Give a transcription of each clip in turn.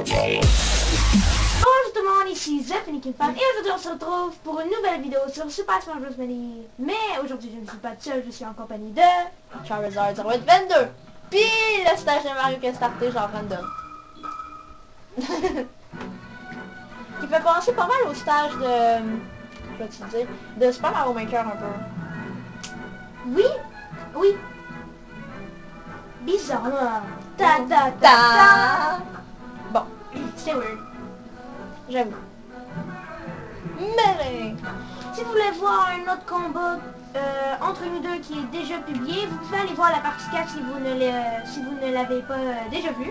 Bonjour tout le monde, ici Zephanikinfan et aujourd'hui on se retrouve pour une nouvelle vidéo sur Super Smash Bros. Melee. Mais aujourd'hui je ne suis pas seule, je suis en compagnie de... Charizard 0822. Puis le stage de Mario qui a starté genre random. Qui fait penser pas mal au stage de... Je vais te dire, de Super Mario Maker un peu. Oui, oui. Bizarre là. Ta ta ta ta. Bon, C'est weird. j'avoue. Mais... Si vous voulez voir un autre combat entre nous deux qui est déjà publié, vous pouvez aller voir la partie 4 si vous ne l'avez pas déjà vu.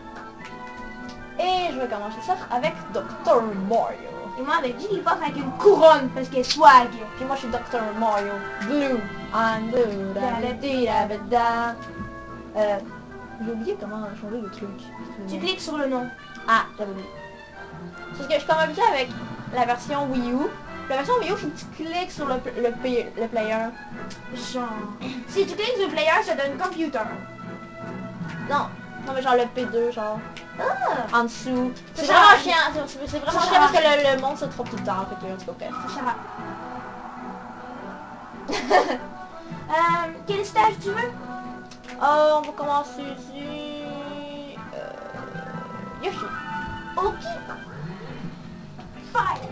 Et je vais commencer ça avec Dr. Mario. Et moi avec Jigglypuff avec une couronne parce qu'elle swag. Puis moi je suis Dr. Mario. Blue. I'm blue. Da da da da da. J'ai oublié comment changer le truc. Tu cliques sur le nom. Ah, j'avais oublié. Parce que je suis comme habitué avec la version Wii U. La version Wii U, faut que tu cliques sur le player. Genre... Si tu cliques sur le player, ça donne computer. Non, mais genre le P2, genre Ah! en dessous. C'est Ça vraiment sert à chiant, c'est vraiment Ça chiant sert à parce que le monde se trompe tout le temps. Fait que, en tout cas, bref. Ça va. Quel stage tu veux? On va commencer ici. Yoshi. Ok. Fire.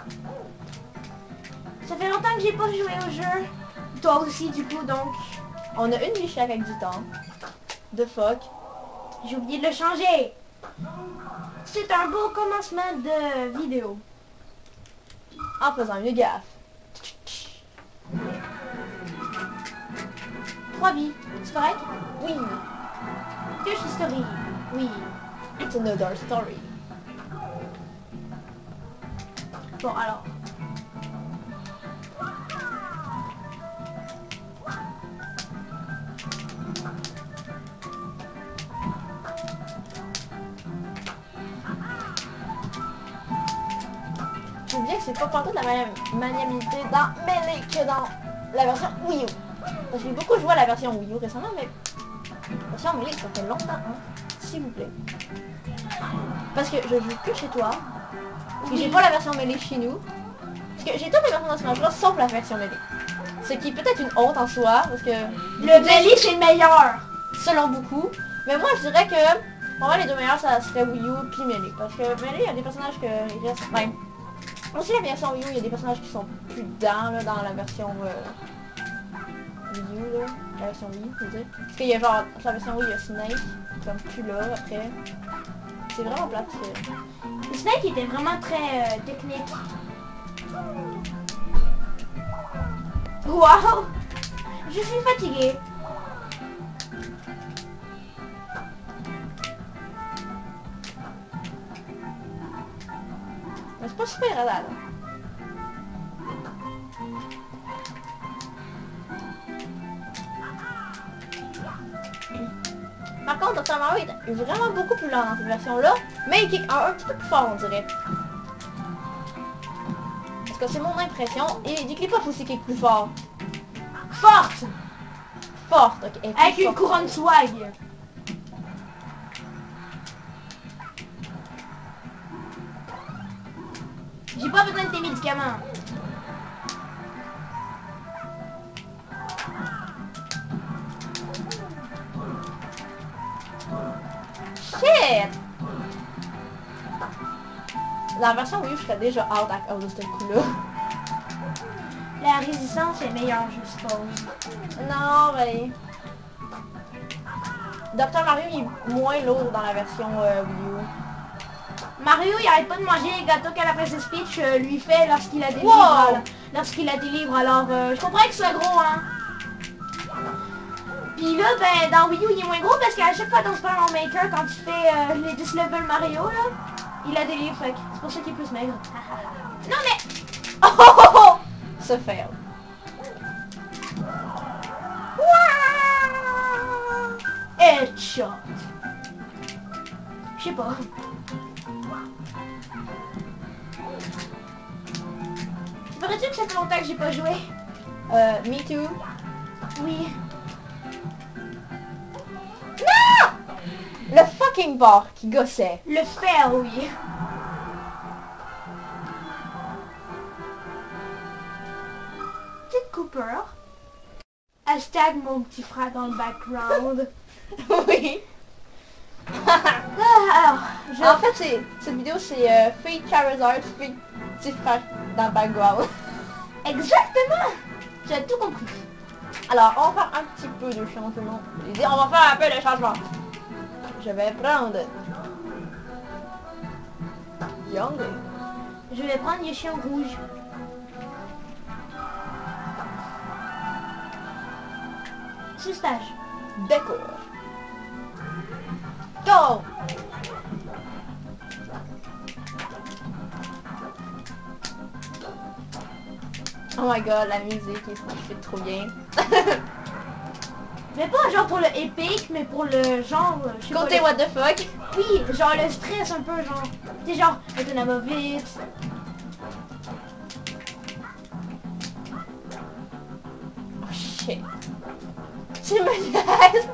Ça fait longtemps que j'ai pas joué au jeu. Toi aussi du coup donc. On a une vie chaque avec du temps. De fuck. J'ai oublié de le changer. C'est un beau commencement de vidéo. En faisant une gaffe. 3 vies. C'est correct? Oui. Yoshi Story. Oui. It's another story. Bon alors. Je veux dire que c'est pas partout de la même maniabilité dans Melee que dans la version Wii U. Parce que j'ai beaucoup joué à la version Wii U récemment, mais la version Melee, ça fait longtemps, hein. S'il vous plaît. Parce que je joue que chez toi. Puis j'ai pas la version Melee chez nous. Parce que j'ai toutes les versions de Smash Bros sauf la version Melee. Ce qui est peut-être une honte en soi, parce que... Le Melee c'est le meilleur. Selon beaucoup. Mais moi je dirais que... Pour moi les deux meilleurs ça serait Wii U puis Melee. Parce que Melee, il y a des personnages que... ils restent même. Aussi la version Wii U, il y a des personnages qui sont plus dedans là, dans la version Wii U là. La version Wii, je veux dire. Parce qu'il y a genre, sur la version Wii, il y a Snake, comme plus là après. C'est vraiment plate. Le Snake était vraiment très technique. Wow! Je suis fatiguée. Mais c'est pas super là. Par contre, Dr. Mario est vraiment beaucoup plus lent dans cette version-là, mais il kick un petit peu plus fort, on dirait. Parce que c'est mon impression, et Jigglypuff aussi kick plus fort. Forte! Forte, ok. Avec une couronne swag. J'ai pas besoin de tes médicaments. Shit! Dans la version Wii U, je serais déjà out à cause de ce coup-là. La résistance est meilleure, je suppose. Non, mais... Dr. Mario il est moins lourd dans la version Wii U. Mario, il arrête pas de manger les gâteaux qu'à la princesse Peach lui fait lorsqu'il la délivre. Wow! Lorsqu'il la délivre, alors je comprends qu'il soit gros, hein. Puis là, ben, dans Wii U, il est moins gros parce qu'à chaque fois dans Super Mario Maker, quand tu fais les 10 levels Mario, là, il la délivre, fait que c'est pour ça qu'il est plus maigre. Non mais... Oh oh oh oh! Se fail. Headshot. Je sais pas. Paraît-tu que ça fait longtemps que j'ai pas joué? Me too. Oui. Non! Le fuck fucking porc qui gossait. Le fer, oui. Petite Cooper. Hashtag mon petit frère dans le background. Oui. Alors, En fait, cette vidéo, c'est Fille Charizard, Fille petit frère dans le background. Exactement. Tu as tout compris. Alors, on va faire un petit peu de changement. J'ai dit, on va faire un peu de changement. Je vais prendre Young. Je vais prendre le chien rouge. Ce stage. D'accord. Go! Oh my god, la musique, il fait trop bien. Mais pas genre pour le épique, mais pour le genre... je sais pas, Côté le- what the fuck? Oui, genre le stress un peu, genre... Tu sais, genre, elle va vite. Oh shit. Tu me niaises?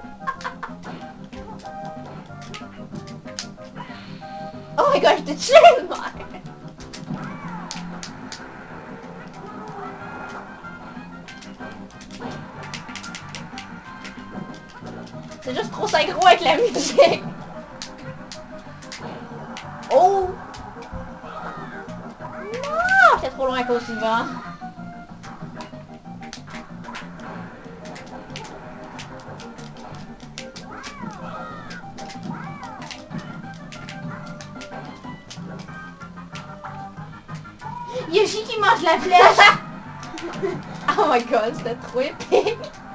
Oh my god, je t'ai tué, moi! C'est juste trop synchro avec la musique. Oh! Non! C'est trop loin à cause du vent. Yoshi qui mange la flèche. Oh my god, c'était trop épique.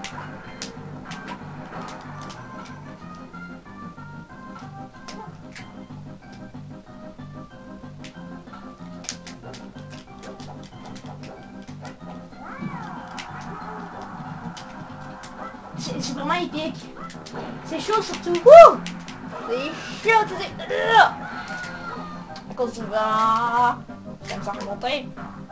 C'est vraiment épique. C'est chaud surtout. Wouh! C'est chaud, tu sais. À cause du vent. J'aime ça remonter.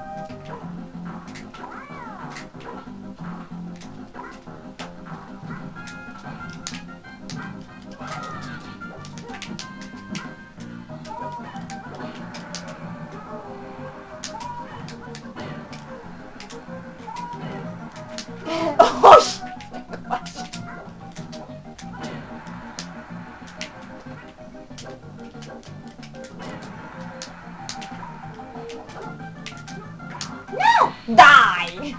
Oh shit! Non! Die!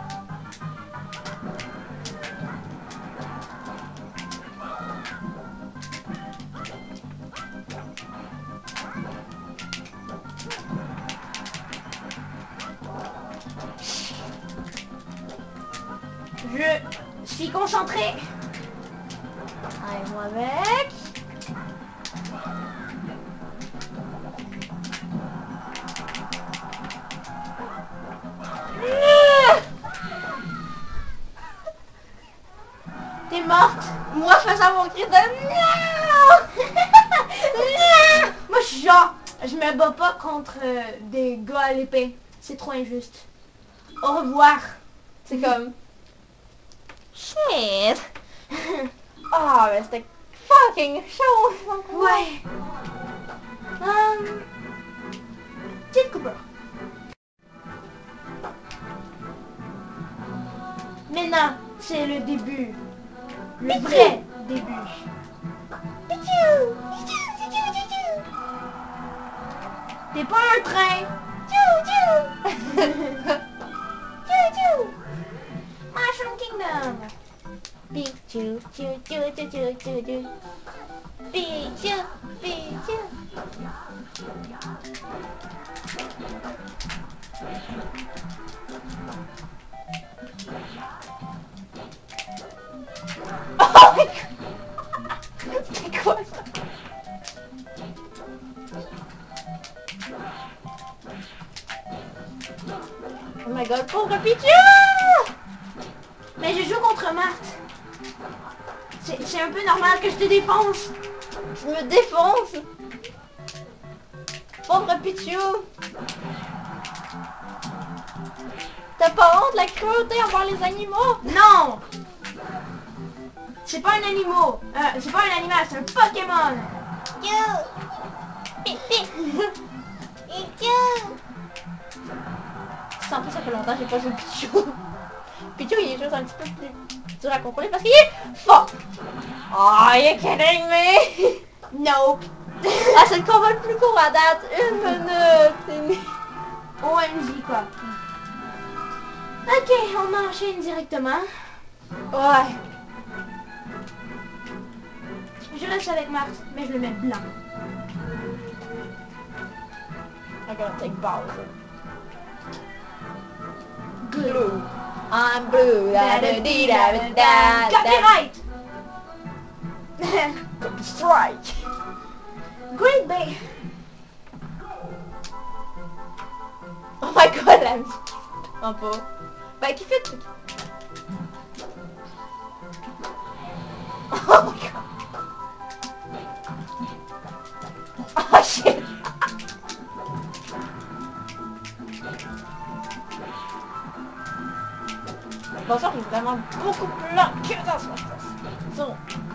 Je suis concentré. Allez, moi avec. T'es morte. Moi faisant mon cri de non! Non! Moi je suis genre, je me bats pas contre des gars à l'épée. C'est trop injuste. Au revoir. C'est comme shit. Ah, mais c'était fucking chaud. Ouais. Petite Cooper. Maintenant, c'est le début. Le vrai début. T'es pas un train. Mushroom Kingdom. Pichu, chu, chu, chu, chu, chu, chu. Pichu, Pichu. Oh my god! C'est quoi ça? Oh my god, pauvre Pichu! Mais je joue contre Marthe. C'est un peu normal que je te défonce. Je me défonce! Pauvre Pichu! T'as pas honte de la cruauté envers les animaux? Non! C'est pas un animal. C'est pas un animal, c'est un Pokémon. En plus, ça fait longtemps que j'ai pas joué Pichu. Pichu, il est juste un petit peu plus dur à contrôler parce qu'il est fort. Oh, you kidding me? Nope. Ah, c'est le combat le plus court à date. 1 minute. OMG quoi. Ok, on enchaîne directement. Ouais. Je reste avec Mars, mais je le mets blanc. I'm gonna take Bowser. Good. Blue. I'm blue. Da da dee da da da. Copyright! Strike. Great Bay. Oh my god, la musique. Un peu. Bah, qui fait le truc? Oh my god. Oh shit. Bon, ça, il est vraiment beaucoup plus lent que dans ce Son.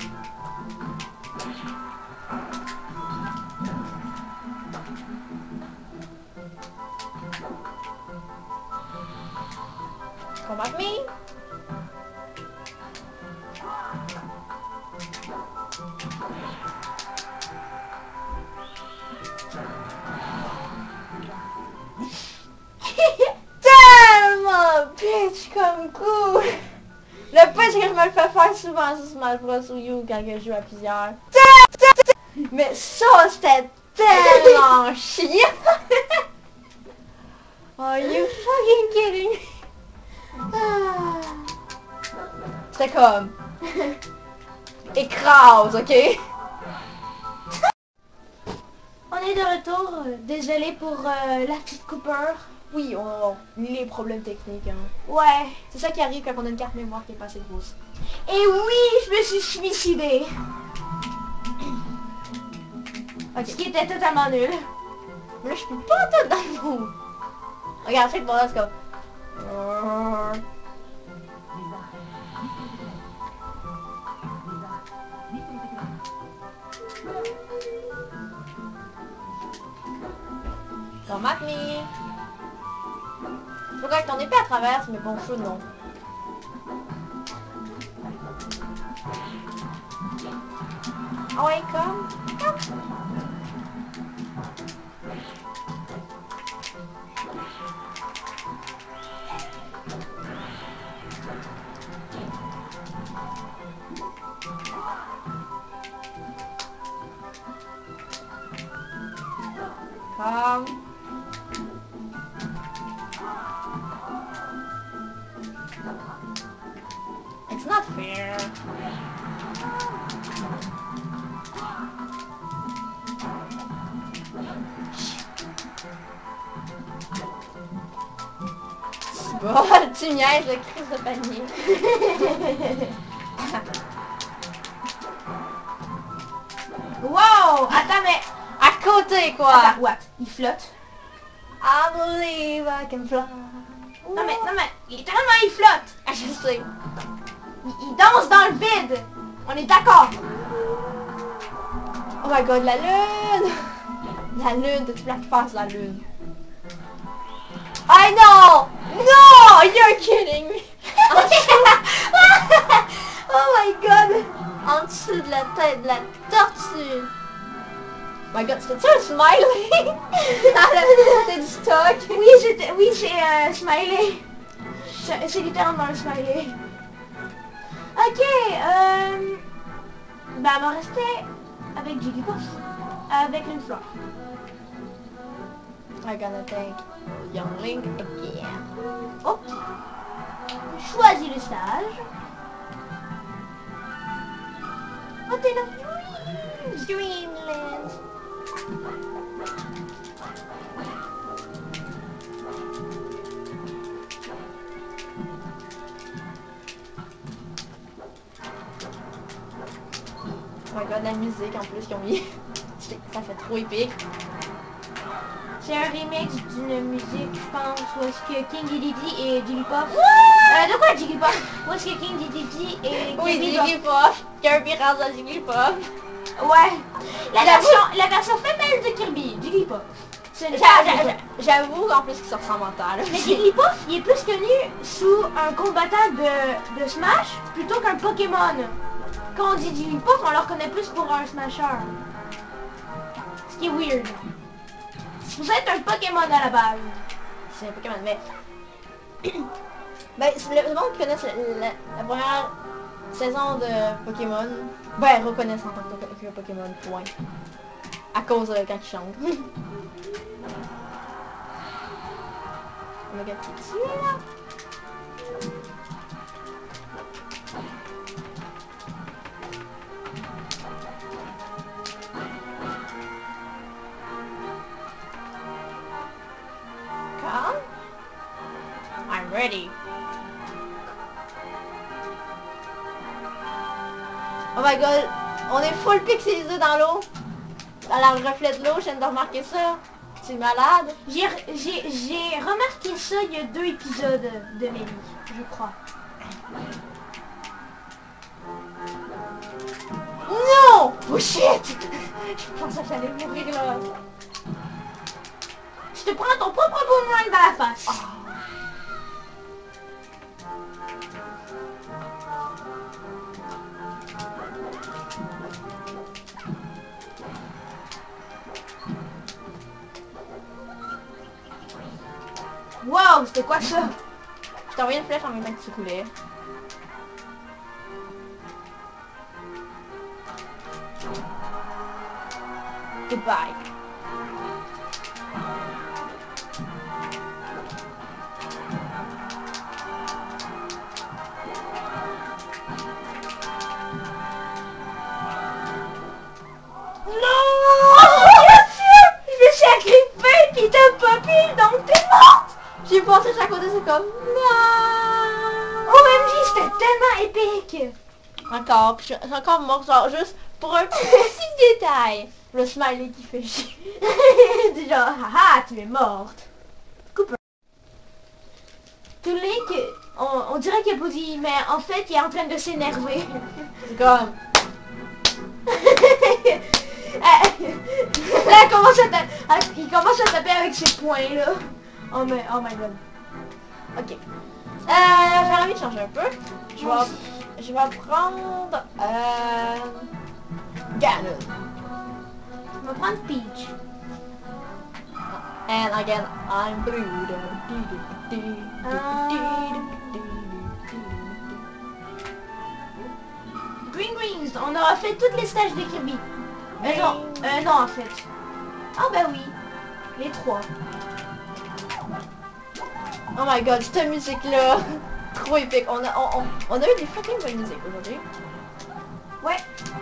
Come at me. Tellement bitch comme coup. Le plus que je me le fais faire souvent sur Smash Bros Wii U quand je joue à plusieurs. Mais ça c'était tellement chiant. Are you fucking kidding me? C'était comme écrase, ok? On est de retour. Désolé pour la petite coupure. Oui, on les problèmes techniques. Hein. Ouais. C'est ça qui arrive quand on a une carte mémoire qui est pas assez grosse. Et oui, je me suis suicidée. Ok. Ce qui était totalement nul. Mais là, je peux pas tout dans le mot. Regarde, c'est bon, let's go. Come at me. Faut que ton épée à travers, mais bon, chaud non. Ah ouais, comme. Come. It's not fair. Bon, tu niaises le crise de panier. Wow! Attends, mais... À côté, quoi. Attends, what? Il flotte? I believe I can fly. Non, mais, littéralement, il flotte! Ah, je sais. Il danse dans le vide! On est d'accord! Oh my god, la lune. La lune, t'as-tu la face, la lune? I know! No! You're kidding me! Oh my god! En dessous de la tête de la tortue. Oh my god, c'était-tu un smiley? C'était du stock. Oui, c'est Smiley. C'est littéralement un Smiley. Ok, ben, on va rester avec Jigglypuff. Avec une fleur. I'm gonna take Young Link again. Oh! Choisis le stage. Oh, t'es là! Dreamland. Oh my god, la musique en plus qu'ils ont mis. Ça fait trop épique. C'est un remix d'une musique, je pense, où est-ce que King Dedede et Jigglypuff... de quoi Jigglypuff? Où est-ce que King Dedede et Oui, Kirby Jigglypuff. Kirby rase à Jigglypuff. Ouais. La version femelle de Kirby, Jigglypuff. J'avoue qu'en plus qu'ils se ressemblent en temps. Mais Jigglypuff, il est plus connu sous un combattant de Smash plutôt qu'un Pokémon. Quand on dit Jigglypuff, on le reconnaît plus pour un Smasher. Ce qui est weird. Vous êtes un Pokémon à la base. C'est un Pokémon, mais... ben, le monde qui connaît la première saison de Pokémon, ben, reconnaissent en tant que Pokémon, point. À cause de quand ils chantent. Omega Pixie est là. Come. I'm ready. Oh my god, on est full pixelisé dans l'eau. Dans le reflet de l'eau, je viens de remarquer ça. Tu es malade? J'ai remarqué ça il y a 2 épisodes de Mélie, je crois. Non! Oh shit! Je pensais que j'allais mourir là. Je te prends ton propre boomerang dans la face. Oh. Wow, c'était quoi ça? Je t'ai envoyé une flèche en même temps que tu coulais. Goodbye. J'ai pensé chaque côté, c'est comme non. OMG, c'était tellement épique. Encore, je suis encore morte, genre juste pour un petit détail. Le smiley qui fait chier. C'est genre, haha, tu es morte. Coupe. Link, on dirait qu'il a pas dit, mais en fait, il est en train de s'énerver. C'est comme... Là, il commence à taper avec ses poings, là. Oh my god. Ok. J'ai envie de changer un peu. Je vais prendre... Ganon. Je vais prendre Peach. And again, I'm blue. Greens, on aura fait toutes les stages de Kirby. Non, en fait. Ah bah oui, les 3. Oh my god, cette musique là, trop épique. On a eu des fucking bonnes musiques aujourd'hui. Ouais.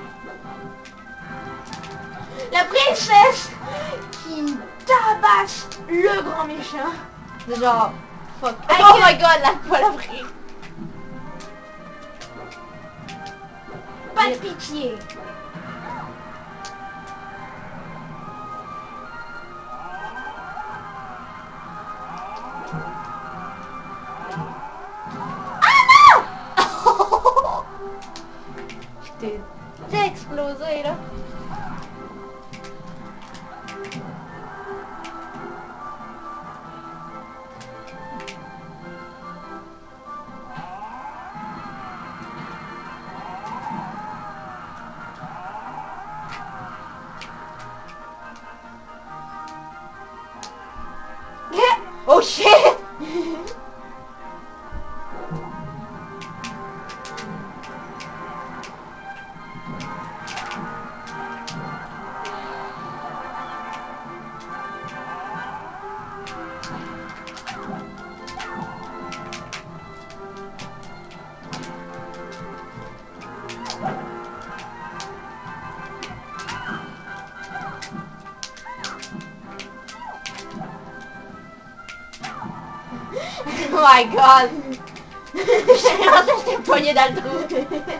La princesse qui tabasse le grand méchant. C'est genre, fuck. Oh my god, la poêle à frire. Pas de pitié. T'es explosé là. Oh shit! Oh my god! J'étais poigné dans le trou.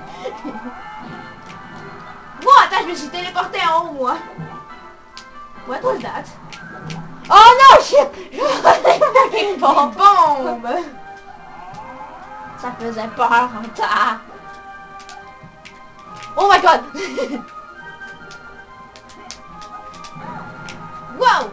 Bon, attends, je me suis téléporté en haut, moi. What was that? Oh non, shit! Je Bombe! Bombe! Ça faisait peur en tas. Oh my god! Wow!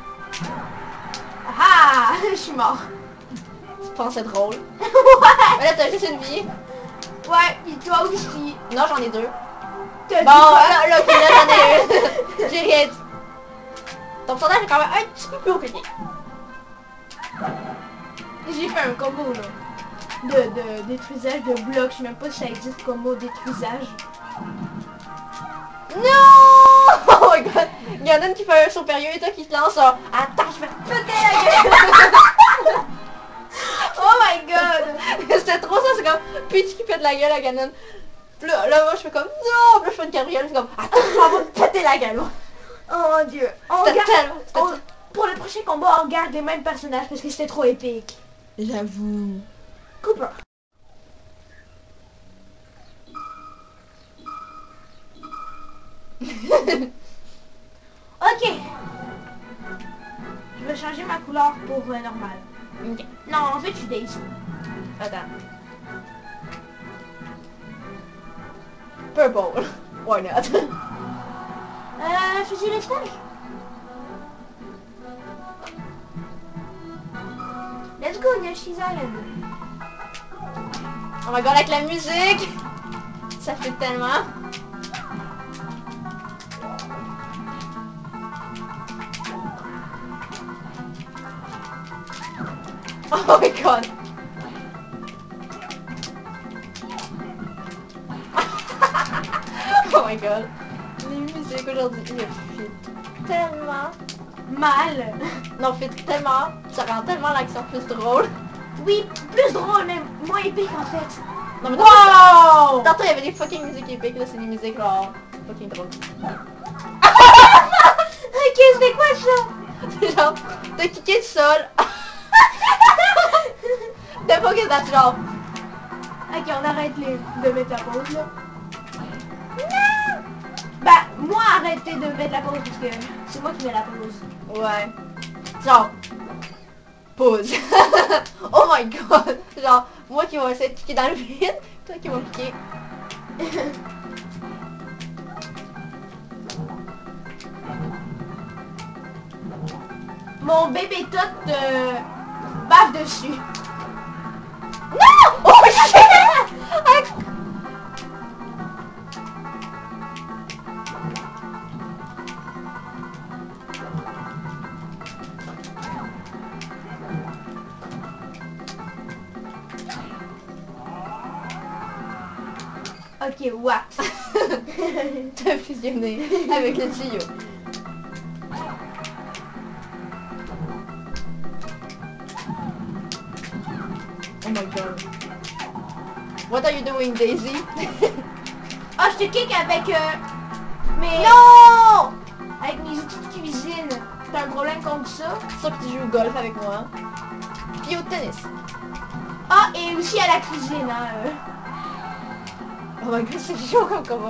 Ah! Je suis mort. Tu pensais drôle. Ouais! Mais là, t'as juste une vie. Ouais, pis toi aussi. Non, j'en ai deux. T'as dit Bon, quoi? là, ok, là, j'en ai une. J'ai rien dit. Ton personnage est quand même un petit peu plus haut que le mien. J'ai fait un combo là. De détruisage de blocs. Je sais même pas si ça existe comme mot détruisage. Non! Oh my god! Il y en a une qui fait un saut périlleux et toi qui te lance un... Attends, je vais te péter la gueule! Oh my god! C'était trop ça, c'est comme Peach qui pète la gueule à Ganon. Puis là, moi je fais comme non! Puis là je fais une cabriole, c'est comme attends, on va me péter la gueule! Oh mon dieu! On C'était garde- tellement... Pour le prochain combat, on garde les mêmes personnages parce que c'était trop épique. J'avoue. Cooper. Ok. Je vais changer ma couleur pour normal. Ok. Non, en fait, je suis Daisy. Attends. Purple. Why not? Fusil l'étage. Let's go, Yoshi's Island. Oh my god, avec la musique! Ça fait tellement... Oh my god! Oh my god! Les musiques aujourd'hui, il fit tellement... Mal. Non, fit tellement... Ça rend tellement l'action plus drôle. Oui, plus drôle, mais moins épique en fait. Non mais Wow! tantôt il y avait des fucking musiques épiques, là c'est des musiques genre... fucking drôles. Ok, c'était quoi ça? C'est genre... T'as kické le sol. T'as pas que t'as genre... Ok, on arrête de mettre la pause là. Non! Bah, moi arrêtez de mettre la pause parce que c'est moi qui mets la pause. Ouais. Genre... Pause. Oh my god. Genre, moi qui vais essayer de cliquer dans le vide, toi qui vas cliquer. Mon bébé tot bave dessus. Non! Oh shit! Ok, what? T'as fusionné avec le tuyau. Oh my god. What are you doing, Daisy? Ah, je te kick avec mes... Non! Avec mes outils de cuisine. T'as un problème contre ça? Sauf que tu joues au golf avec moi. Puis au tennis. Ah, et aussi à la cuisine, hein. Oh my god, c'est chaud comme combat.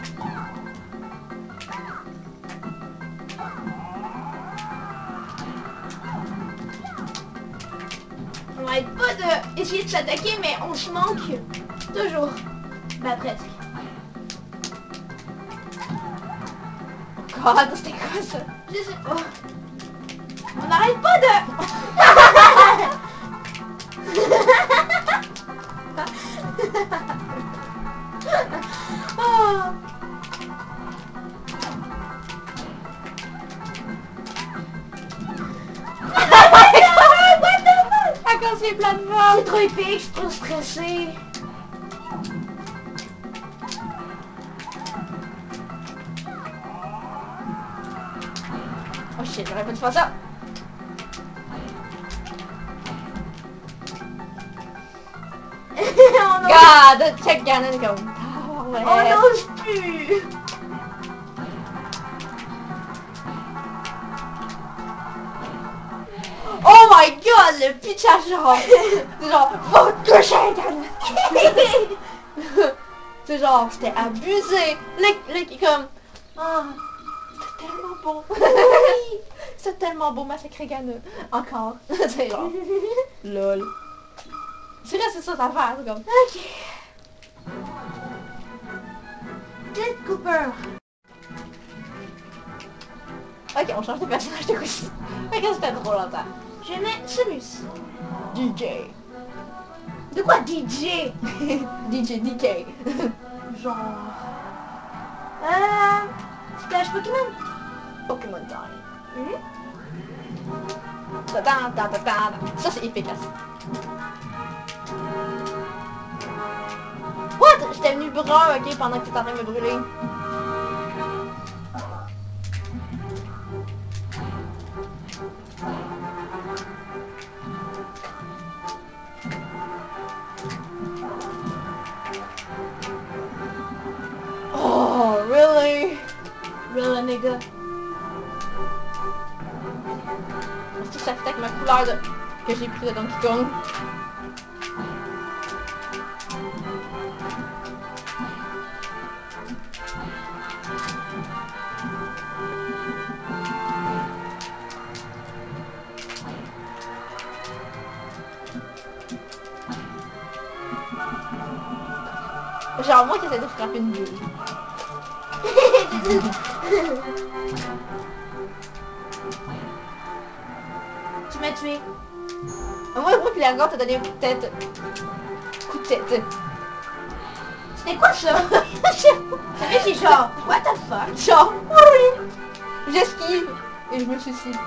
On n'arrête pas d'essayer de s'attaquer, mais on se manque toujours. Bah, presque. Oh god, c'était quoi ça? Je sais pas. On n'arrête pas de... Oh. What the fuck? À cause des C'est plateformes. trop épique, je suis trop stressée. Oh shit, j'aurais pas dû faire ça. On n'ose God, check Ganon comme... on n'ose plus. Oh my god, le pitchage genre... C'est genre, faut toucher Ganon. C'est genre, c'était abusé. Le comme... Ah, c'était tellement beau. C'est tellement beau, massacrer Ganon. Encore. C'est genre... Lol. C'est vrai, c'est ça ta affaire, c'est comme... Ok. Dead Cooper. Ok, on change de personnage de coup-ci. Ok, c'était trop longtemps. Je mets celui-ci. DJ. De quoi DJ? DJ DK. Genre... Splash Pokémon. Pokémon Time. Hmm? Ça c'est efficace. What? J'étais venu brun, ok, pendant que t'étais en train de me brûler. Oh, really? Really, nigga. Est-ce que ça fait avec ma couleur que j'ai pris de Donkey Kong? Genre moi qui essaie de frapper une bulle. Tu m'as tué. Moi puis la gorge t'a donné un coup de tête. Coup de tête. C'était quoi ça? Ça fait c'est genre, what the fuck? Genre, oui. J'esquive et je me suicide.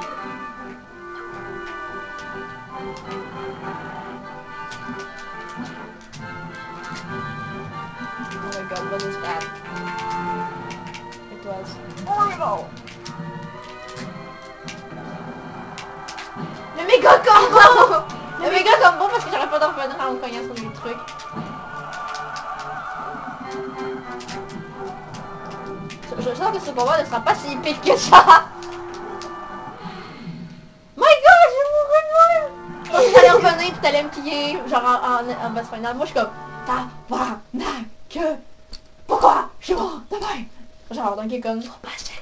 Oh my god, what is that? It was horrible. Le méga combo! Le méga combo parce que j'aurais pas de revenir en me cognant sur les trucs. Je sens que ce combat ne sera pas si épique que ça. My god, j'ai mouru de moi. Je pensais que t'allais revenir pis t'allais me piller genre en boss final. Moi je suis comme tabarnak. Pourquoi je suis mort de même? Genre Donkey Kong. Faut pas se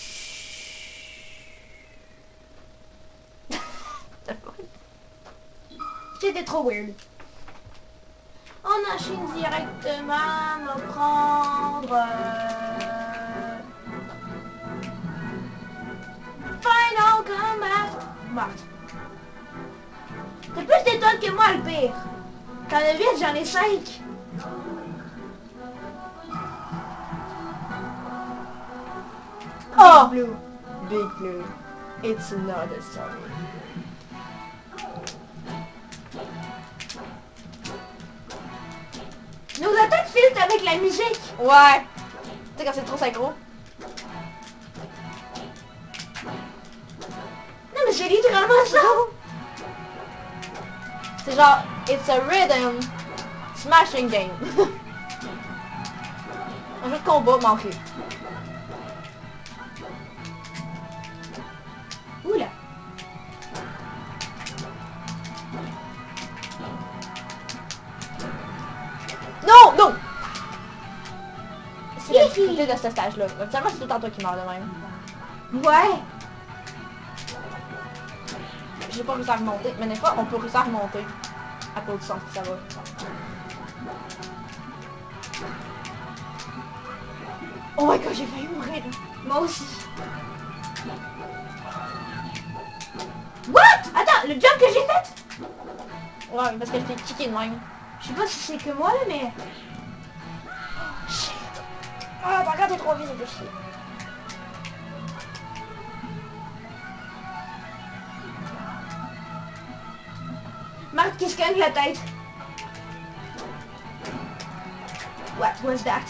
C'était trop weird. On enchaîne directement, on va prendre... Final Combat. Bon. T'as plus d'étoiles que moi, le pire. T'en as 8, j'en ai 5. Oh! Big Blue. Big Blue. It's another story. Nos attaques filtrent avec la musique. Ouais. Tu sais quand c'est trop synchro. Non mais c'est littéralement ça. C'est genre, it's a rhythm smashing game. Un jeu de combat manqué. Oula. Non, non. C'est la difficulté de ce stage-là. Finalement, c'est tout le temps toi qui meurs de même. Ouais. J'ai pas réussi à remonter, mais des fois, on peut réussir à remonter. À cause du sens que ça va. Oh my god, j'ai failli mourir. Moi aussi. What? Attends, le jump que j'ai fait? Ouais, parce que je t'ai kické de même. Je sais pas si c'est que moi là, mais... Shit. Ah, par contre, t'es trop vite, c'est chier. Marc qui se cogne la tête. What was that?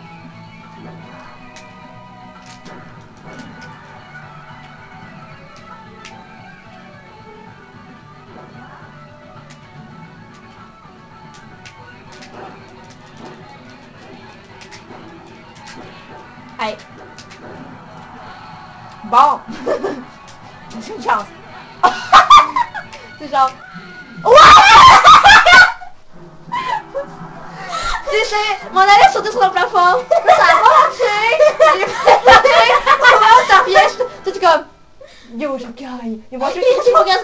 Hey. Bon. J'ai une chance. C'est genre... On allait sauter sur le plafond. Ça a pas marché. J'ai fait ta pièce. T'es comme... Yo, je gagne. Et moi, je suis comme...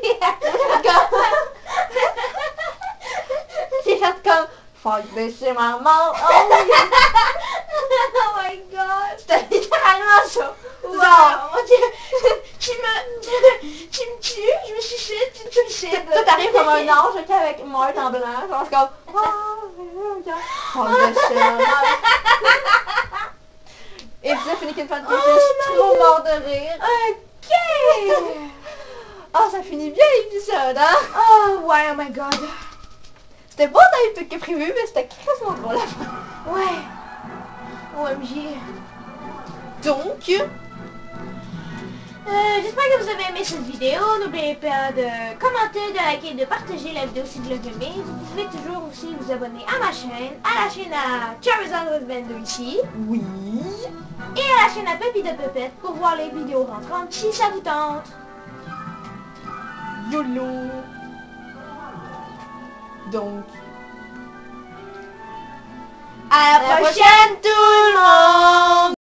J'ai fait comme... Fuck this, c'est ma mort. Oh my god. C'était littéralement ça. Wow. Moi, Et puis ça finit qu'une fois que je suis trop mort de rire. Ok. Oh, ça finit bien l'épisode, hein? Oh, ouais, oh my god. C'était pas tant épique que prévu, mais c'était quasiment pour la fin. Ouais. OMG. Donc, J'espère que vous avez aimé cette vidéo. N'oubliez pas de commenter, de liker, de partager la vidéo si vous l'avez aimé. Vous pouvez toujours aussi vous abonner à ma chaîne, à la chaîne à Charizard 22 ici. oui. Et à la chaîne à Pepi de Pepette pour voir les vidéos rentrantes si ça vous tente. YOLO. Donc, À la prochaine tour.